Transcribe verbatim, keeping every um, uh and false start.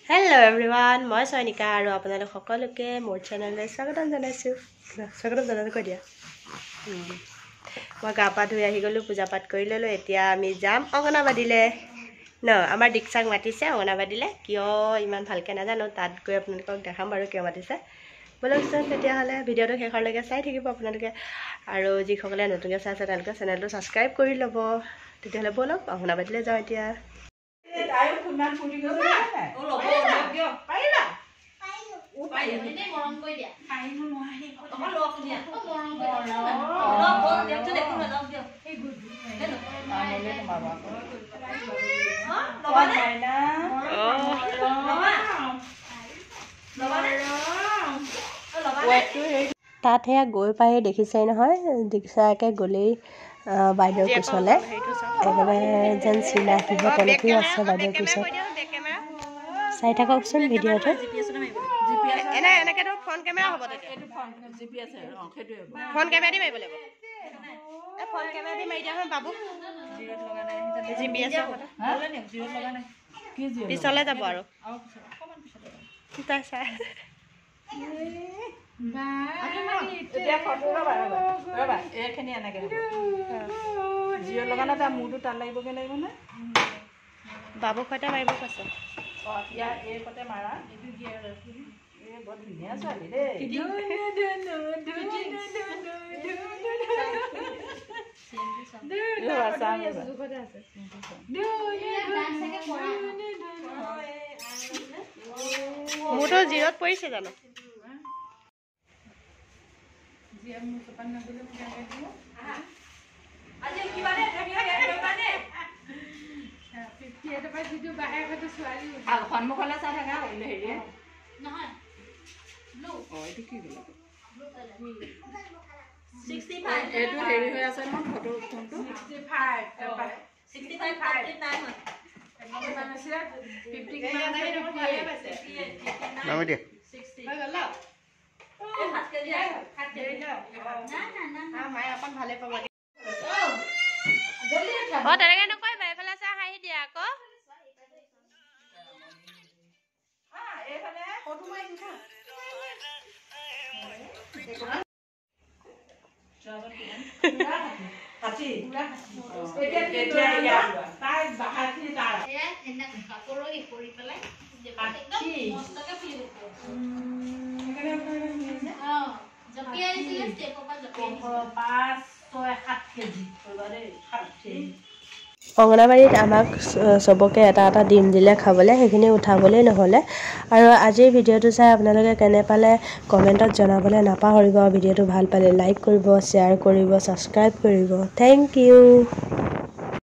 Hello everyone, মই সৈনিকা আৰু আপোনালোক সকলোকে মোৰ চেনেললৈ স্বাগতম জনাইছো। স্বাগতম জনাই কৈ দিয়া। মই গা পা ধুই আহি গলো, পূজা পাঠ কৰি ললো। এতিয়া আমি যাম অংগনাবাদীলে। ন আমাৰ দীক্ষাক মাতিছে অংগনাবাদীলে। কিয় ইমান ভালকে নাজানো, তাত গৈ আপোনালোকক দেখাম বাৰু কিয় মাতিছে। বলকচোন তেতিয়াহ'লে ভিডিঅ'টো শেষলৈকে চাই থাকিব আপোনালোকে। আৰু যিসকলে নতুনকৈ চাই আছে তেওঁলোকে চেনেলটো ছাবস্ক্ৰাইব কৰি ল'ব। তেতিয়াহ'লে বলক অংগনাবাদীলৈ যাওঁ এতিয়া। Ayo kuman pudi ke sana. Oh, lo boleh dia. Pailah. Upaya ini morong kau dia. Kain mau hari. Apa lo dia? Oh, morong kau. Lo boleh dia tu dek tu dah dia. Hey, good. Anu ni kemana? Hah? Lo mana? Oh. Lo mana? Lo mana? Lo mana? তাত সেয়া গৈ পাই দেখিছেই নহয়, দীক্ষাকে গ'লেই বাইদেউৰ কোচলে একেবাৰে যেন চিনাকি হয় তেনেকৈও আছে বাইদেউৰ কোচত। চাই থাককচোন ভিডিঅ'টো। ফোন কেমেৰা হ'ব ফোন কেমেৰা দি মাৰিব লাগিব। ফোন কেমেৰা দি মাৰি দিয়া হয় বাবু। জি পি এছ পিছলৈ যাব আৰু বাবু সৈতে মাৰিব কৈছে। মোৰতো জিৰত পৰিছে জানো। সন্মুখলৈ চাই থাকা হেৰি নহয় এইটো হেৰি হৈ আছে নহয় ফটো ফোনটো তেনেকে নকৰিবা, এইফালে চাই হাঁহি দিয়া আকৌ। অংগনাবাড়ীত আমাক চবকে এটা এটা ডিম দিলে খাবলৈ, সেইখিনি উঠাবলৈ নহ'লে। আৰু আজিৰ ভিডিঅ'টো চাই আপোনালোকে কেনে পালে কমেণ্টত জনাবলৈ নাপাহৰিব। ভিডিঅ'টো ভাল পালে লাইক কৰিব, শ্বেয়াৰ কৰিব, ছাবস্ক্ৰাইব কৰিব। Thank U.